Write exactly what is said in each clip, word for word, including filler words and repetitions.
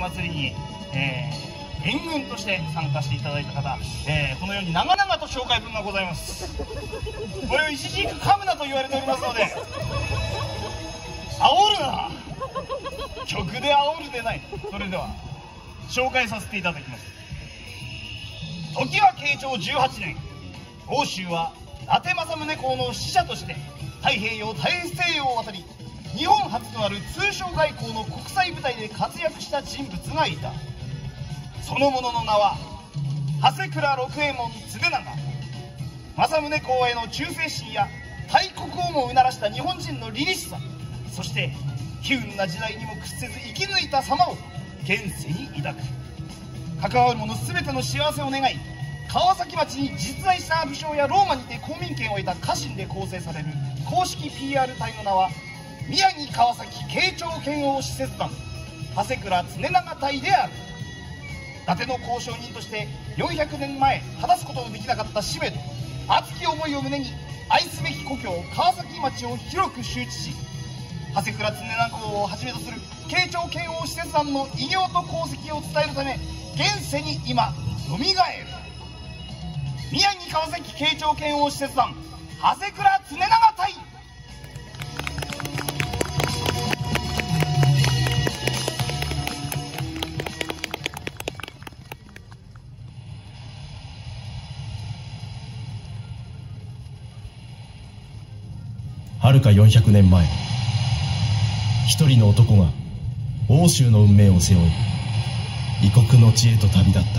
祭りに、えー、援軍として参加していただいた方、えー、このように長々と紹介文がございます。これを一字一句噛むなと言われておりますので、煽るな、曲で煽るでない。それでは紹介させていただきます。時は慶長じゅうはちねん、奥州は伊達政宗公の使者として太平洋大西洋を渡り、日本初となる通商外交の国際舞台で活躍した人物がいた。その者の名は長谷倉六右衛門常長。政宗公への忠誠心や大国をもうならした日本人の凛々しさ、そして悲運な時代にも屈せず生き抜いた様を現世に抱く。関わる者全ての幸せを願い、川崎町に実在した武将やローマにて公民権を得た家臣で構成される公式 ピーアール 隊の名は宮城川崎慶長剣王使節団長谷倉常長隊である。伊達の交渉人としてよんひゃくねんまえ果たすことのできなかった使命と熱き思いを胸に、愛すべき故郷川崎町を広く周知し、長谷倉常長公をはじめとする慶長剣王使節団の偉業と功績を伝えるため現世に今よみがえる。宮城川崎慶長剣王使節団長谷倉常長隊。 はるかよんひゃくねんまえ、一人の男が奥州の運命を背負い異国の地へと旅立った。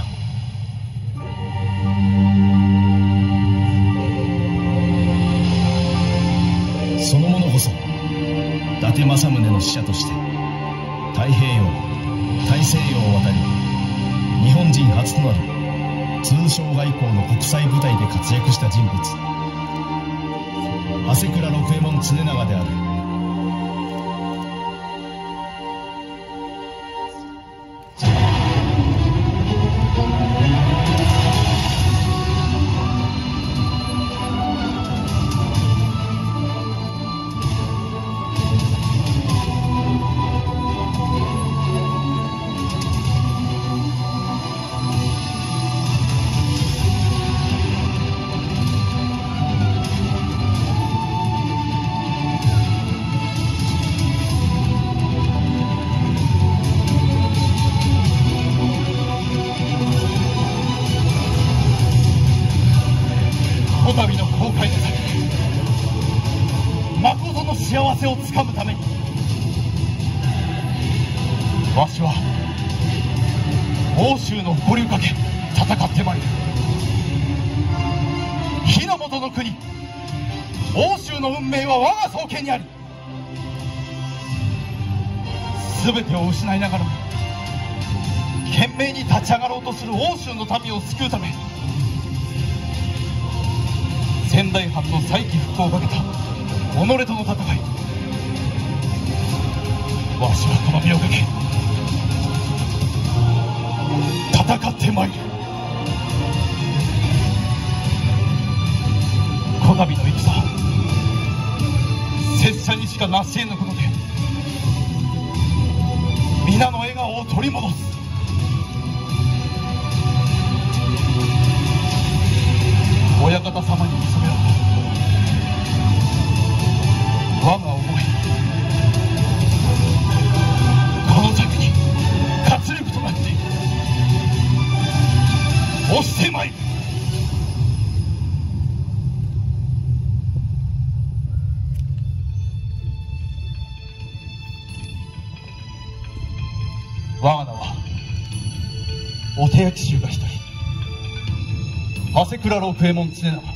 その者こそ伊達政宗の使者として太平洋大西洋を渡り、日本人初となる通商外交の国際舞台で活躍した人物、長谷倉六右衛門常長である。 こたびの航海の先、誠の幸せをつかむために、わしは奥州の五竜かけ戦ってまいる。日の本の国奥州の運命は我が双肩にあり、全てを失いながらも懸命に立ち上がろうとする奥州の民を救うため、仙台藩の再起復興をかけた己との戦い、わしはこの身をかけ戦ってまいる。こたびの戦は拙者にしか成し得ぬことで、皆の笑顔を取り戻す。親方様に見初められた我が思い、この策に活力となって押してまいる。我が名はお手焼き衆が一人、長谷倉六右衛門常長。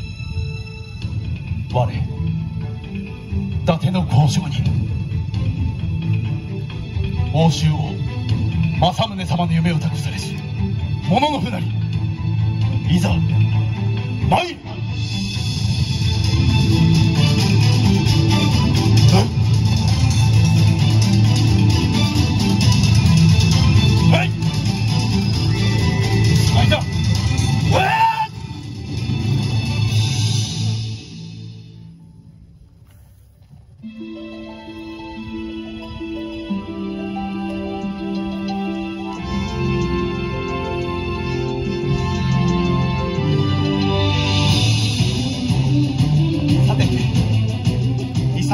我伊達の交渉人、奥州を政宗様の夢を託されし者の船にいざ参る。はい、開いた。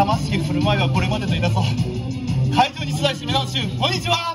勇ましき振る舞いはこれまでといたそう。会場に出題して皆の衆、こんにちは。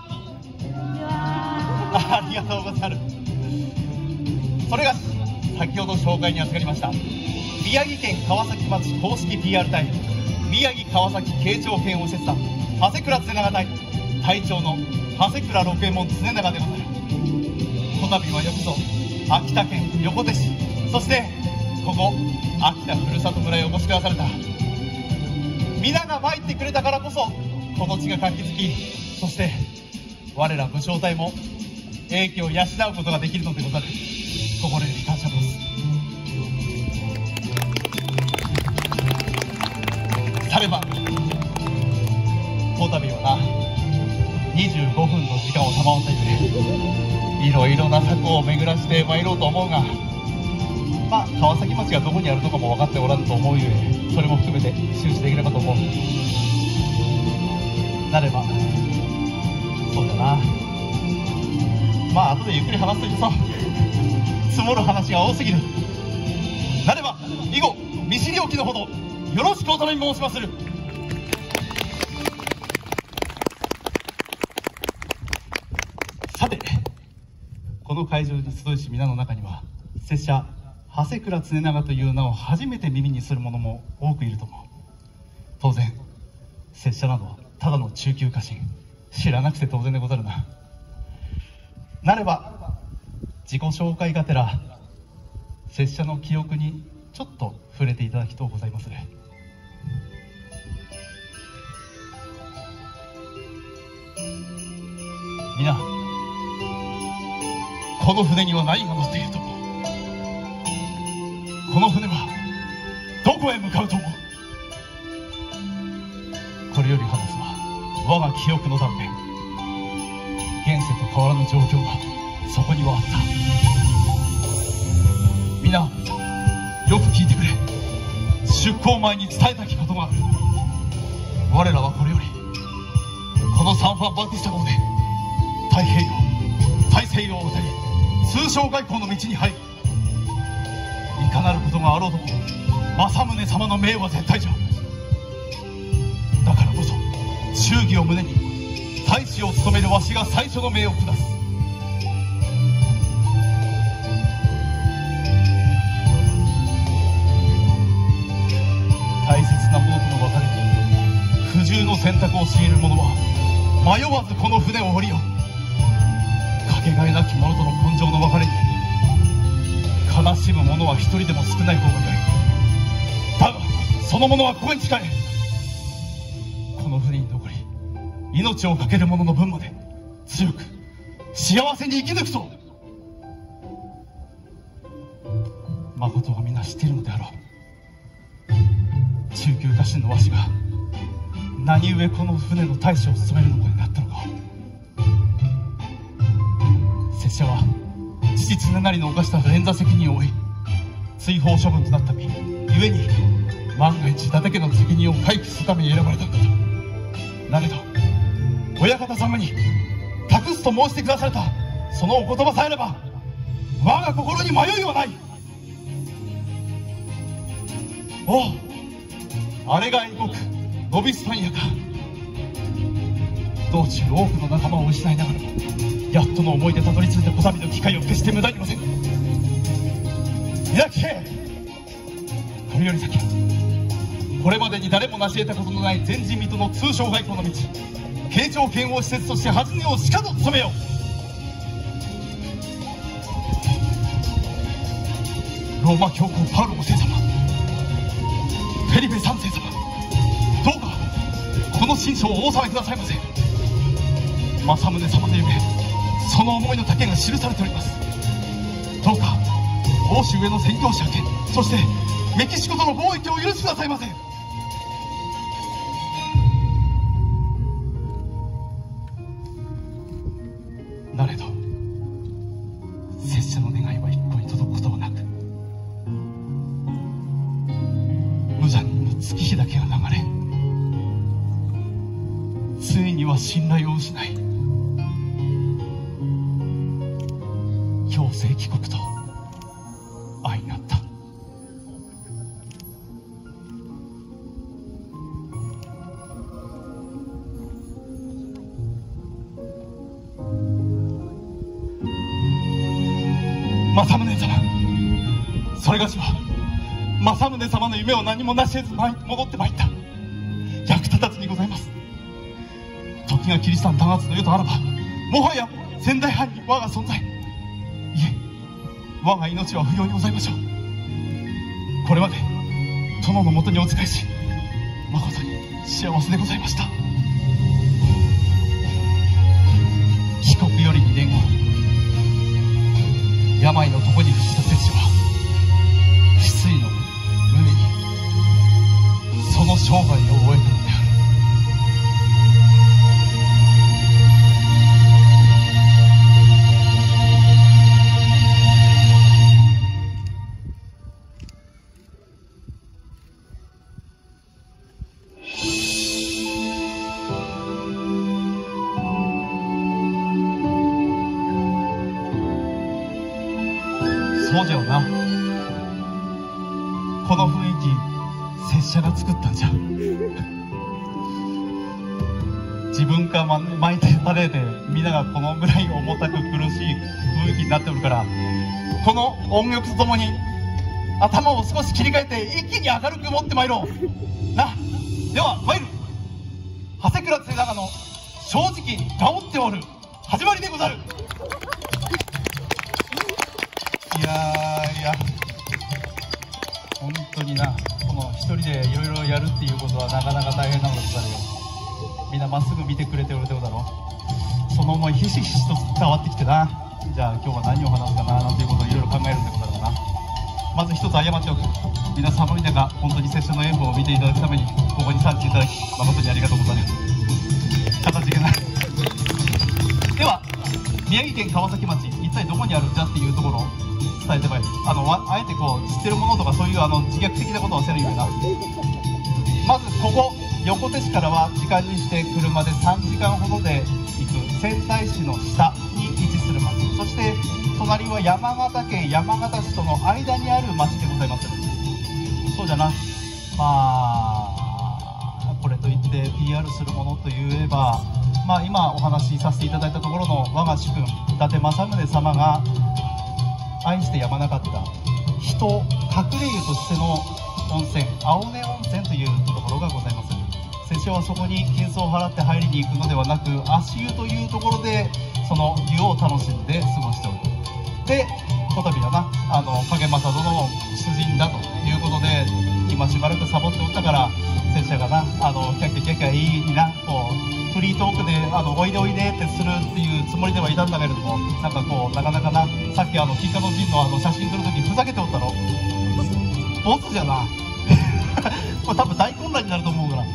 ありがとうござる。それが先ほど紹介に預かりました宮城県川崎町公式 ピーアール 隊宮城川崎慶長編を施設団長谷倉常長隊隊長の長谷倉六右衛門常長でござる。こたびはよくぞ秋田県横手市、そしてここ秋田ふるさと村へお越しくだされた。皆が参ってくれたからこそこの地が活気づき、そして我ら武将隊も英気を養うことができるのでござる。心より感謝申す。さればこたびはなにじゅうごふんの時間を賜ったゆえいろいろな策を巡らして参ろうと思うが、まあ川崎町がどこにあるのかも分かっておらんと思うゆえ、それも含めて周知できればと思う。なればそうだな、まあ後でゆっくり話すといいさ。積もる話が多すぎる。なれば以後見知りおきのほどよろしくお頼み申しまする。さてこの会場に集いし皆の中には拙者長谷倉常長という名を初めて耳にする者も多くいると思う。当然拙者などただの中級家臣、知らなくて当然でござるな。なれば自己紹介がてら拙者の記憶にちょっと触れていただきとうございまする。皆この船には何が乗っていると思う？この船はどこへ向かうと思う？これより話すは我が記憶の断片。現世と変わらぬ状況がそこにはあった。皆よく聞いてくれ。出港前に伝えたきことがある。我らはこれよりこのサンファンバティスタ号で太平洋大西洋を渡り通商外交の道に入る。いかなることがあろうとも政宗様の命は絶対じゃ。だからこそ忠義を胸に大使を務めるわしが最初の命を下す。大切なものとの別れに不自由の選択を強いる者は迷わずこの船を降りよう。かけがえなき者との今生の別れに悲しむ者は一人でも少ない方がよい。だがその者はここに誓え。この船に残り命を懸ける者の分まで強く幸せに生き抜くと。誠は皆知っているのであろう。中級家臣のわしが何故この船の大使を務めるのかになったのか。拙者は父常成の犯した連座責任を負い追放処分となった身ゆえに万が一伊達家の責任を回避するために選ばれたのだと。なれど親方様に託すと申してくだされたそのお言葉さえあれば我が心に迷いはない。おう、あれが異国ノビスパンヤか。道中多くの仲間を失いながらもやっとの思いでたどり着いたこたびの機会を決して無駄にません。皆聞け。これより先これまでに誰も成し得たことのない前人未到の通商外交の道慶長剣王施設として初音をしかと務めよう。ローマ教皇パウロご聖様、フェリペ三世様、どうかこの親書をお納めくださいませ。政宗様の夢その思いの丈が記されております。どうか欧州への宣教者権そしてメキシコとの貿易を許してくださいませ。なれど拙者の願いは一向に届くことはなく無残に月日だけが流れついには信頼を失い強制帰国と相なった。 政宗様、それがしは政宗様の夢を何もなし得ず戻ってまいった役立たずにございます。時がキリシタン弾圧の世とあらば、もはや仙台藩に我が存在、いえ我が命は不要にございましょう。これまで殿のもとにお仕えし、誠に幸せでございました。帰国よりにねんご、病の床に伏した摂氏は失意の胸にその生涯を終えたのである。そうじゃよな。この雰囲気拙者が作ったんじゃ。自分が巻いてたれで皆がこのぐらい重たく苦しい雰囲気になっておるから、この音楽とともに頭を少し切り替えて一気に明るく持ってまいろうな。では参る。長谷倉末永の正直治っておる始まりでござる。いやーいや本当にな、この一人でいろいろやるっていうことはなかなか大変なのでござるよ。みんなまっすぐ見てくれておるでござろう。その思いひしひしと伝わってきてな。じゃあ今日は何を話すかななんていうことをいろいろ考えるんでござるな。まず一つ謝っておく。皆寒い中本当に拙者の演舞を見ていただくためにここに産地いただき誠にありがとうございます。形がないでは宮城県川崎町一体どこにあるんじゃっていうところを伝えてまいる。あのあえてこう知ってるものとかそういうあの自虐的なことはせるような。まずここ横手市からは時間にして車でさんじかんほどで行く仙台市の下に位置する町、そして隣は山形県山形市との間にある町でございます。そうじゃな、まあこれといって ピーアール するものといえば、まあ、今お話しさせていただいたところの我が主君伊達政宗様が愛してやまなかった人隠れ湯としての温泉、青根温泉というところがございます。拙者はそこに金子を払って入りに行くのではなく、足湯というところでその湯を楽しんで過ごしておる。でこたびはな、あの影正殿の主人だということで今しばらくサボっておったから、拙者がなあのキャッキャキャッキャいいなこうフリートークであのおいでおいでってするっていうつもりではいたんだけれども、なんかこうなかなかな、さっきあの金華の陣のあの写真撮るときふざけておったろ。ボツじゃなこれ多分大混乱になると思うから、はい、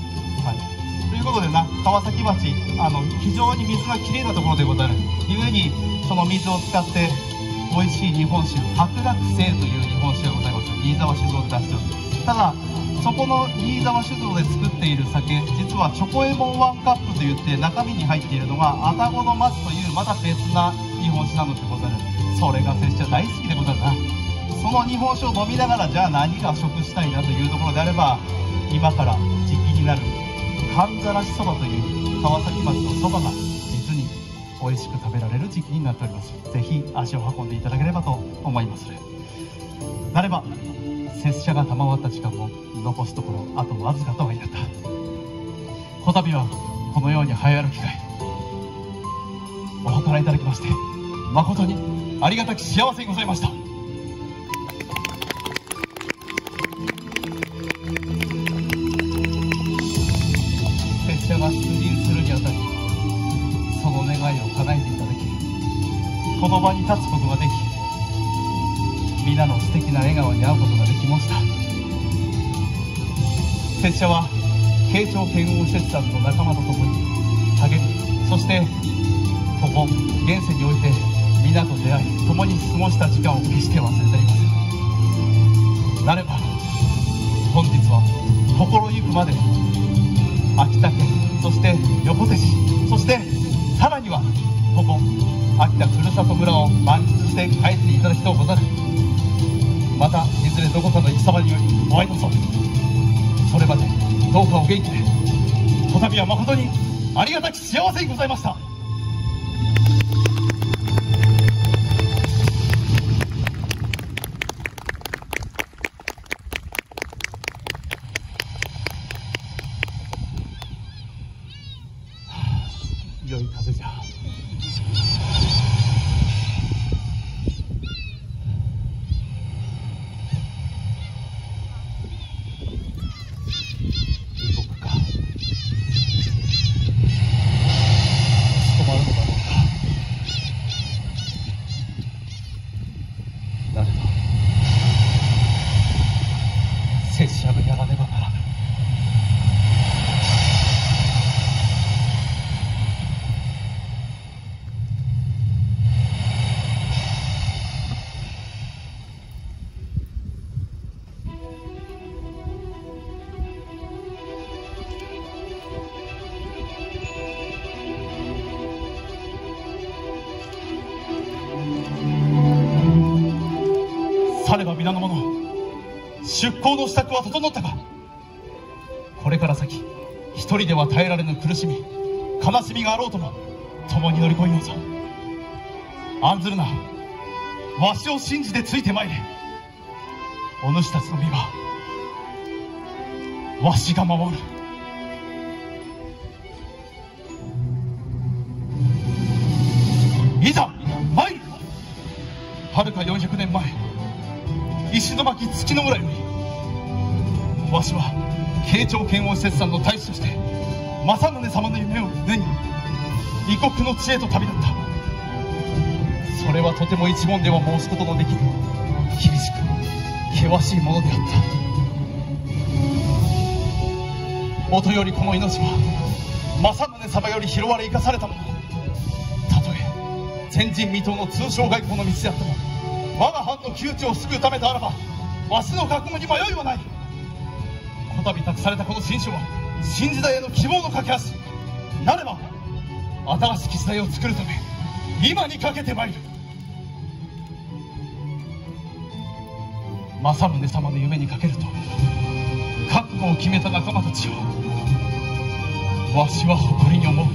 ということでな、川崎町あの非常に水がきれいなところでござる。ゆえにその水を使って美味しい日本酒白楽清という日本酒がございます。新沢酒造で出しておる。ただそこの新沢酒造で作っている酒、実はチョコエモンワンカップといって中身に入っているのが愛宕の松というまた別な日本酒なのでござる。それが拙者大好きでござるな。その日本酒を飲みながら、じゃあ何が食したいなというところであれば、今から時期になる寒ざらしそばという川崎町のそばが実に美味しく食べられる時期になっております。ぜひ足を運んでいただければと思います。なれば拙者が賜った時間も残すところあとわずかとはいなった。こたびはこのように早歩き会お計らいいただきまして誠にありがたき幸せにございました。拙者が出陣するにあたりその願いを叶えていただき、この場に立つことができ、皆の素敵な笑顔に会うことができました。拙者は慶長剣王使節団の仲間と共に励み、そしてここ現世において皆と出会い共に過ごした時間を決して忘れていません。なれば本日は心ゆくまで秋田県、そして横手市、そしてさらにはここ秋田ふるさと村を満喫して帰っていただきとうござる。またいずれどこかの戦場にお会いこそ。それまでどうかお元気で。こたびは誠にありがたき幸せにございました。 出航の支度は整ったか。これから先一人では耐えられぬ苦しみ悲しみがあろうとも共に乗り越えようぞ。案ずるな、わしを信じてついてまいれ。お主たちの身はわしが守る。いざ参る。はるかよんひゃくねんまえ、石巻月の村よりわしは慶長遣欧使節団の大使として政宗様の夢を胸に異国の地へと旅立った。それはとても一文では申すことのできる厳しく険しいものであった。もとよりこの命は政宗様より拾われ生かされたもの。たとえ前人未到の通商外交の道であっても我が藩の窮地を救うためとあらばわしの覚悟に迷いはない。こたび託されたこの新書は新時代への希望の架け橋なれば新しき時代を作るため今にかけてまいる。政宗様の夢にかけると覚悟を決めた仲間たちをわしは誇りに思う。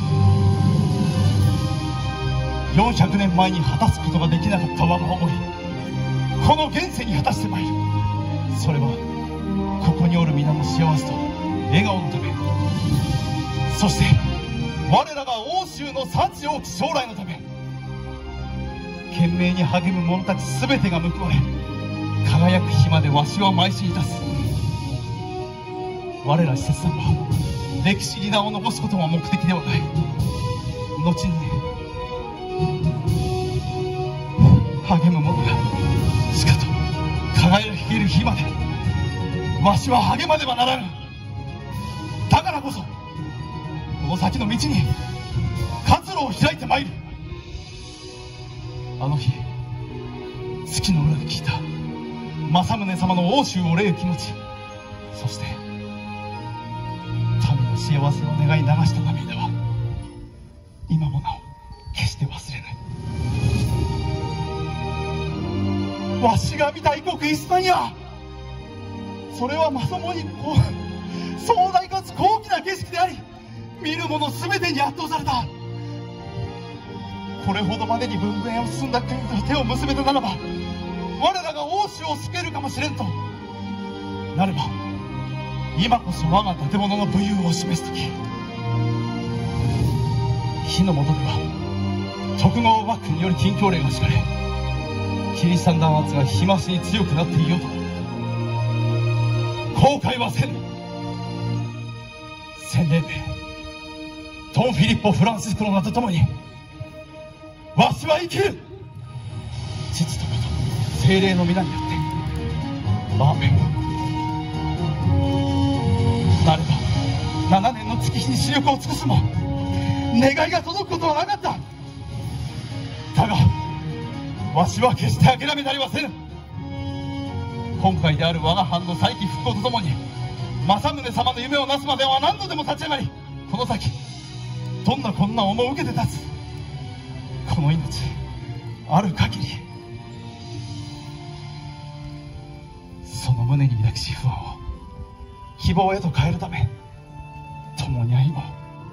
よんひゃくねんまえに果たすことができなかった我が思い、この現世に果たしてまいる。それはここにおる皆の幸せと笑顔のため、そして我らが欧州の幸多き将来のため。懸命に励む者たち全てが報われ輝く日までわしは邁進いたす。我ら使節団は歴史に名を残すことは目的ではない。後に励む者がしかと輝ける日までわしは励まねばならぬ。だからこそこの先の道に活路を開いてまいる。あの日月の裏で聞いた政宗様の欧州を憂う気持ち、そして民の幸せを願い流した涙は今もなお決して忘れない。わしが見た異国イスパニア、それはまともにこう壮大かつ高貴な景色であり、見る者全てに圧倒された。これほどまでに文明を進んだ国と手を結べたならば我らが欧州を救えるかもしれんとなれば、今こそ我が建物の武勇を示す時。火の下では徳川幕府により禁教令が敷かれ、キリシタン弾圧が日増しに強くなっていようと後悔はせぬ。洗礼名ドン・フィリッポ・フランシスコの名とともにわしは生きる。父と子と精霊の皆によってアーメン。なればななねんの月日に視力を尽くすも願いが届くことはなかった。だがわしは決して諦めなりはせぬ。今回である我が藩の再起復興とともに政宗様の夢をなすまでは何度でも立ち上がり、この先どんな困難をも受けて立つ。この命ある限りその胸に抱きし不安を希望へと変えるため、共に歩も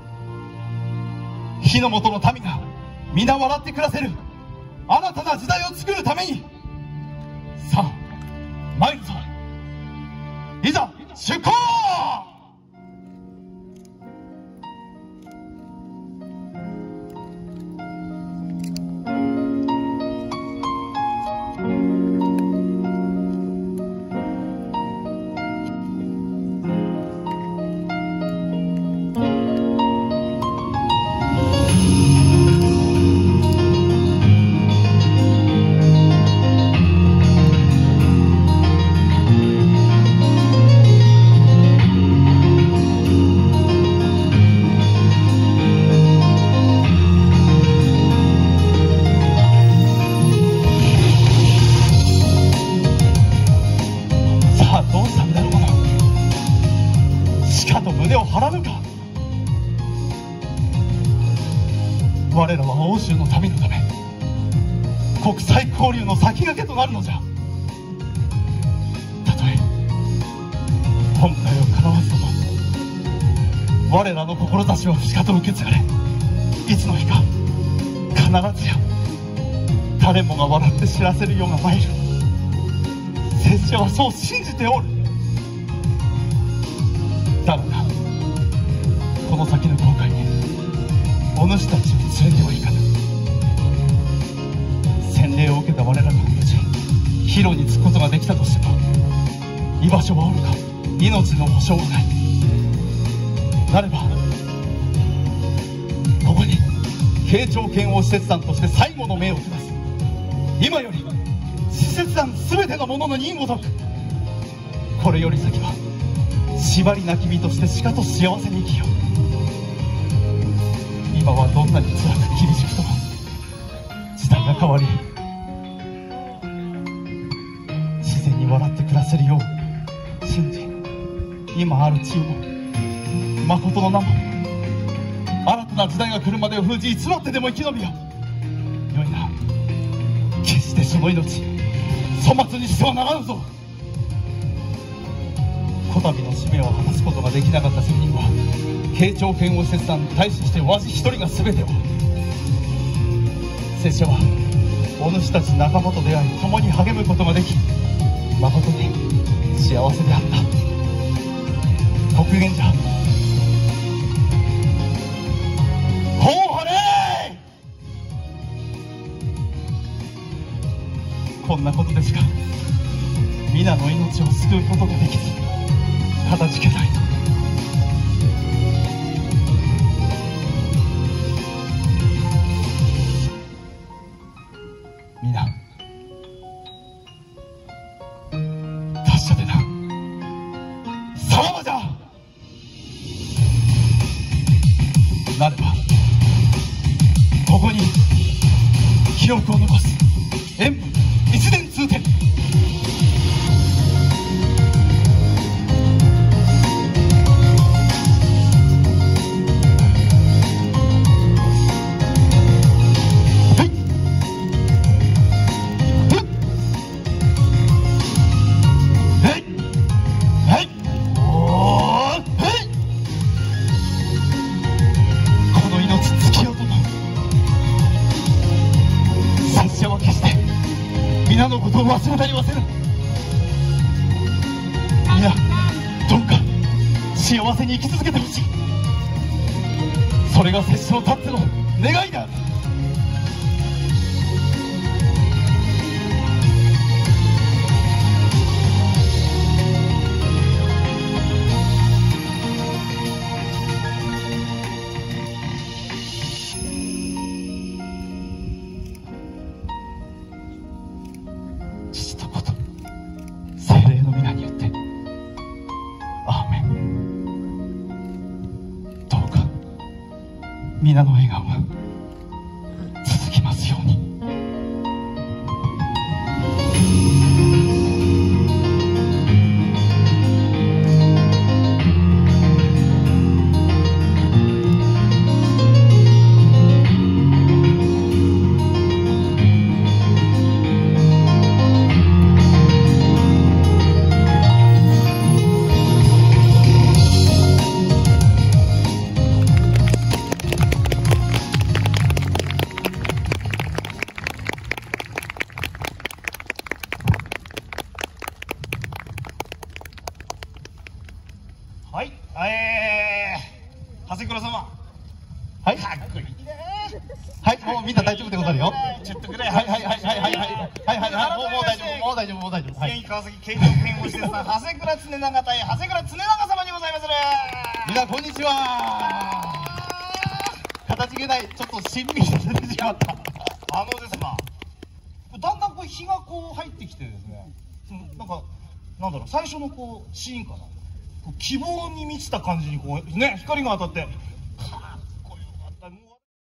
う。火の元の民が皆笑って暮らせる新たな時代を作るために、さあ参るぞ。いざ出航。我らは欧州の民のため国際交流の先駆けとなるのじゃ。たとえ今回を叶わずとも我らの志はしかと受け継がれ、いつの日か必ずや誰もが笑って知らせるようが参る。拙者はそう信じておる。だがな、この先の航海にお主たちを連れてはいかぬ。洗礼を受けた我らが無事ヒロに着くことができたとしても、居場所はおるか命の保証はない。なればここに慶長剣王使節団として最後の命を下す。今より使節団全ての者の任を解く。これより先は縛りなき身としてしかと幸せに生きよう。今はどんなに辛く厳しくとも時代が変わり、自然に笑って暮らせるよう信じ、今ある地位も誠の名も新たな時代が来るまでを封じ、偽ってでも生き延びよう。よいな、決してその命粗末にしてはならぬぞ。こたびの使命を果たすことができなかった責任は慶長剣王使節団に対してわし一人が全てを。拙者はお主たち仲間と出会い共に励むことができ、誠に幸せであった。国元じゃほうはれー。こんなことでしか皆の命を救うことができずかたじけない。皆達者でな。さらばじゃ。なればここに記憶を残す演武一年通天。皆のことを忘れたりはせぬ。皆どうか幸せに生き続けてほしい。それが拙者のたっての願いだ。父と子と精霊の皆によってアーメン。どうか皆の笑顔が続きますように。 はい、えー、長谷倉様。 はい、 かっこいいね。 はい、もうみんな大丈夫でござるよ。 ちょっとぐらい。 はいはいはいはいはいはいはいはいはい、もうもう大丈夫もう大丈夫もう大丈夫。はい。 川崎慶長剣王使節団長谷倉常長対長谷倉常長様にございまする。 みなこんにちは。形げない、ちょっと親身させてしまった。 あのですな、だんだんこう日がこう入ってきてですね、そのなんかなんだろう、最初のこうシーンかな、こう希望に満ちた感じにこうね光が当たって、